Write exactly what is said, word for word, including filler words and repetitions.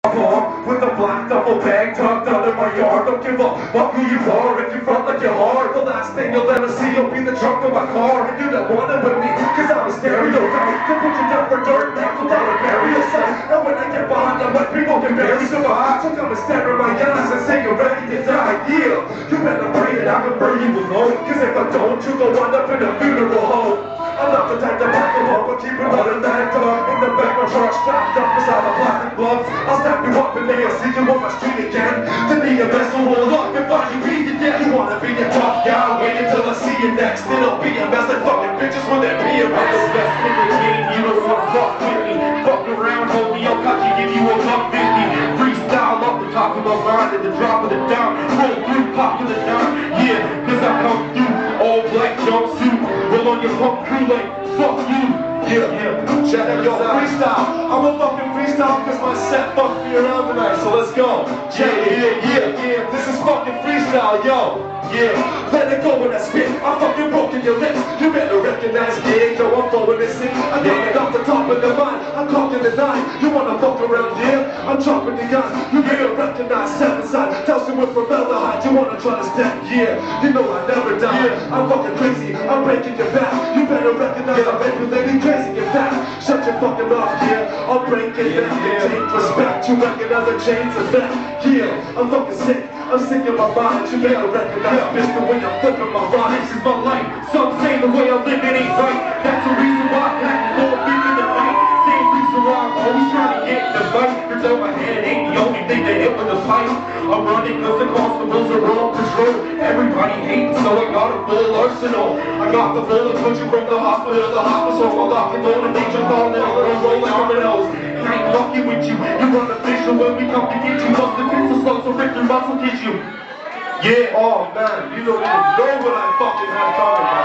With a black duffel bag tucked under my yard. Don't give a fuck who you are if you front like you're hard. The last thing you'll ever see will be the trunk of my car. And you don't want it with me, cause I'm a stereotype. To put you down for dirt, now without a burial site. And when I get behind them, my people can barely survive. So come and stare in my eyes and say you're ready to die. Yeah, you better pray that I can burn you alone. Cause if I don't, you go wind up in a funeral home. I'm not the type to pack them up, but keep it running that dog. In the back of my truck, strapped up beside the plastic gloves. I'll snap you up and they'll see you on my street again. To be a vessel, hold up and find you beat again. You wanna be a tough guy, wait until I see you next. It'll be a mess like fucking bitches when they're being I'm the best in the game, you don't wanna fuck with me. Fuck around, homie, I'll cut you, give you a buck fifty. Freestyle off the top of my mind at the drop of the dime. Roll through, pop to the dime, yeah, cause I come through. All black jumpsuit, roll on your punk crew like, fuck you. Yeah, yeah, check out your freestyle. I'm a fucking freestyle cause my set fucked me around tonight, so let's go. Yeah, yeah, yeah, yeah, this is fucking freestyle, yo. Yeah, let it go when I spit. I'm fucking broken your lips. You better recognize me, yo, I'm flowing this shit. I'm coming off the top of the mind. I'm cocking the nine. You wanna fuck around here? I'm dropping the gun. You better recognize seven side. Tell someone from formaldehyde. You wanna try to step? Yeah, you know I never die. Yeah. I'm fucking crazy. I'm breaking your back. You better recognize I'm manipulating crazy and fast. Shut your fucking mouth, yeah. I'm breaking yeah, back. Yeah. Change respect. You recognize the chains of that. Yeah, I'm fucking sick. I'm sick in my mind. You better recognize yeah. Bitch, the way I'm flipping my rhyme. This is my life. Some say the way I live it ain't right. That's the reason why I pack the whole big in the fight. Same reason why I'm always trying to get in the fight. Cause on my head ain't the only thing that hit with the pipe. I'm running cause the constables are on patrol. Everybody hates, so I got a full arsenal. I got the bullet put you from the hospital to the hospital. I'm locking on and they just all in a roll like criminals. I ain't fucking with you. You run official when we come to get you. Must have been so slow, so Richter muscle get you. Yeah, oh man, you don't even know what I fucking have coming.